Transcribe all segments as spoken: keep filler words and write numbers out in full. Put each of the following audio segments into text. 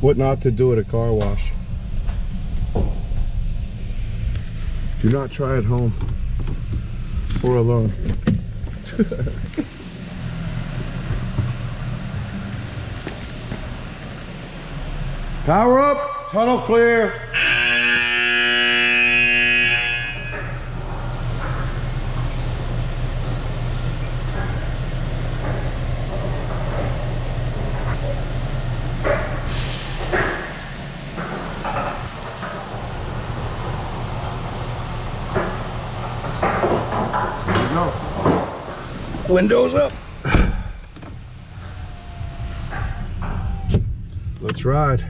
What not to do at a car wash. Do not try at home or alone. Power up, tunnel clear. Windows up. Let's ride.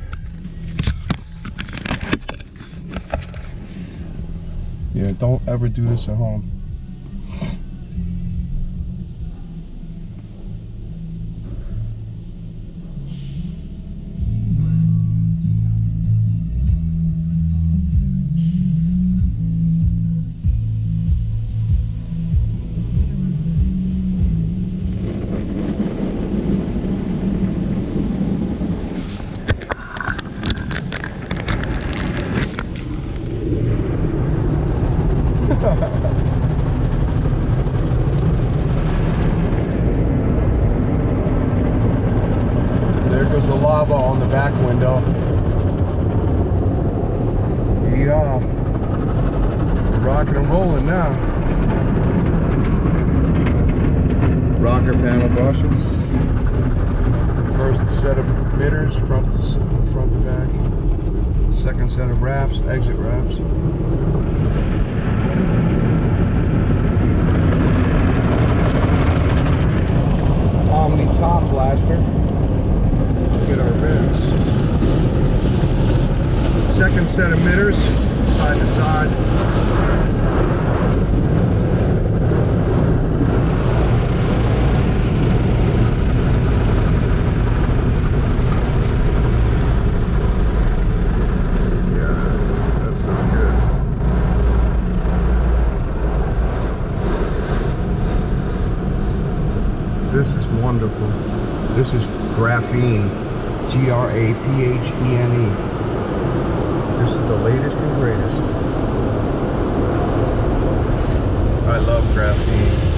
Yeah, don't ever do this at home. There goes the lava on the back window. Yeah, we're rocking and rolling now. Rocker panel brushes. First set of emitters, front to front to back. Second set of wraps, exit wraps. Omni top blaster. Get our ribs. Second set of emitters, side to side. Yeah, that's not good. This is wonderful. This is graphene. G R A P H E N E. This is the latest and greatest. I love graphene.